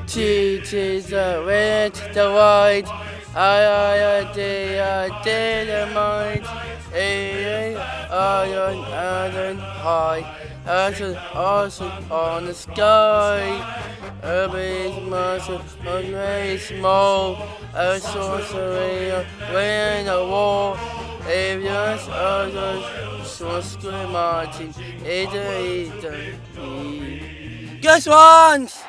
Teaches the red, the white, I did mind, iron high, awesome on the sky, urban muscle, very small, a sorcery, win a war, avians, others, so scream marching, either. Guess once!